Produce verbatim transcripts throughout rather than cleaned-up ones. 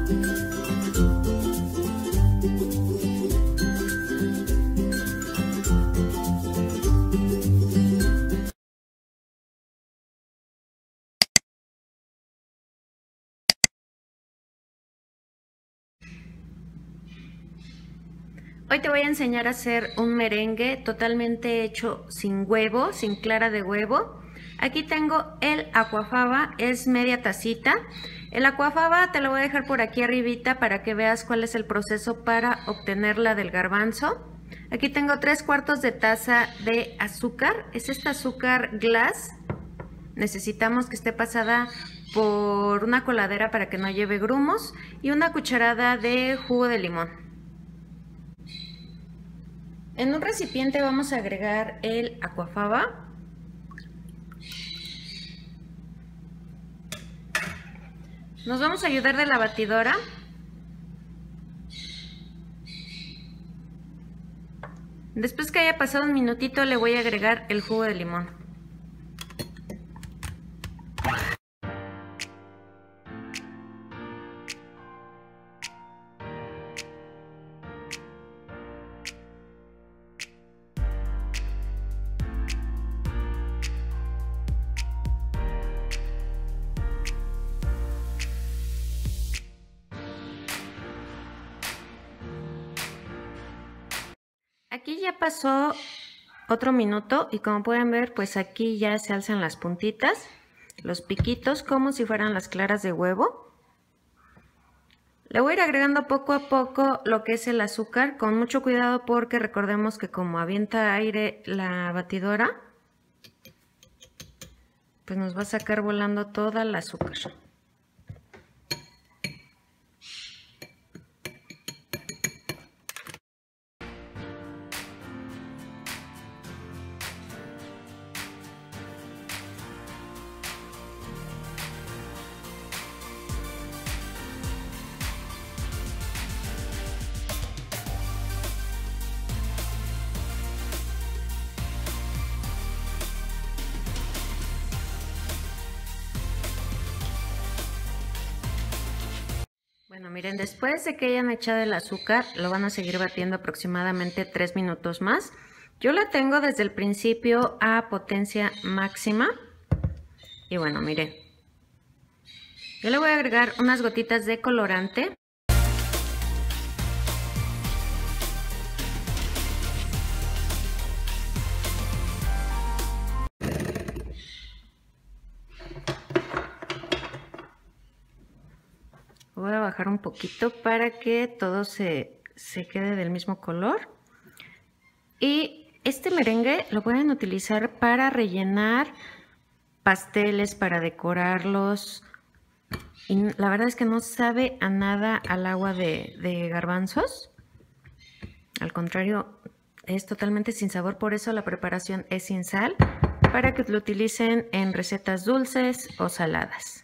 Hoy te voy a enseñar a hacer un merengue totalmente hecho sin huevo, sin clara de huevo. Aquí tengo el aquafaba, es media tacita. El aquafaba te lo voy a dejar por aquí arribita para que veas cuál es el proceso para obtenerla del garbanzo. Aquí tengo tres cuartos de taza de azúcar, es esta azúcar glass. Necesitamos que esté pasada por una coladera para que no lleve grumos y una cucharada de jugo de limón. En un recipiente vamos a agregar el aquafaba. Nos vamos a ayudar de la batidora. Después que haya pasado un minutito le voy a agregar el jugo de limón. Aquí ya pasó otro minuto y como pueden ver, pues aquí ya se alzan las puntitas, los piquitos como si fueran las claras de huevo. Le voy a ir agregando poco a poco lo que es el azúcar, con mucho cuidado porque recordemos que como avienta aire la batidora, pues nos va a sacar volando toda el azúcar. Bueno, miren, después de que hayan echado el azúcar, lo van a seguir batiendo aproximadamente tres minutos más. Yo la tengo desde el principio a potencia máxima. Y bueno, miren. Yo le voy a agregar unas gotitas de colorante. Voy a bajar un poquito para que todo se, se quede del mismo color. Y este merengue lo pueden utilizar para rellenar pasteles, para decorarlos. Y la verdad es que no sabe a nada al agua de, de garbanzos. Al contrario, es totalmente sin sabor, por eso la preparación es sin sal, para que lo utilicen en recetas dulces o saladas.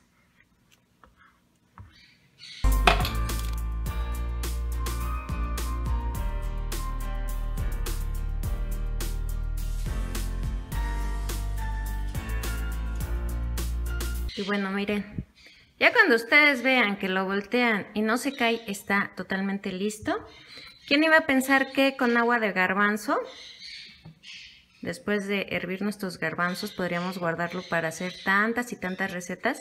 Y bueno, miren, ya cuando ustedes vean que lo voltean y no se cae, está totalmente listo. ¿Quién iba a pensar que con agua de garbanzo, después de hervir nuestros garbanzos, podríamos guardarlo para hacer tantas y tantas recetas?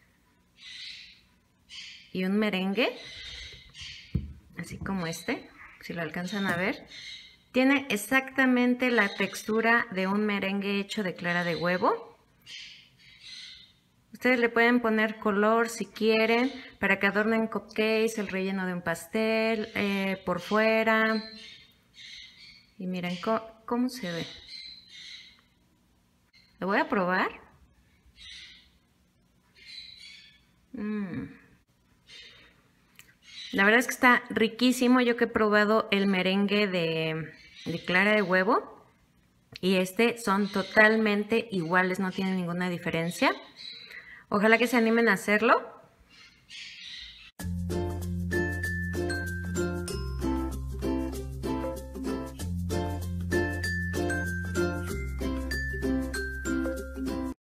Y un merengue, así como este, si lo alcanzan a ver, tiene exactamente la textura de un merengue hecho de clara de huevo. Ustedes le pueden poner color si quieren, para que adornen cupcakes, el relleno de un pastel, eh, por fuera. Y miren cómo, cómo se ve. Lo voy a probar. Mm. La verdad es que está riquísimo. Yo que he probado el merengue de, de clara de huevo y este son totalmente iguales, no tienen ninguna diferencia. Ojalá que se animen a hacerlo.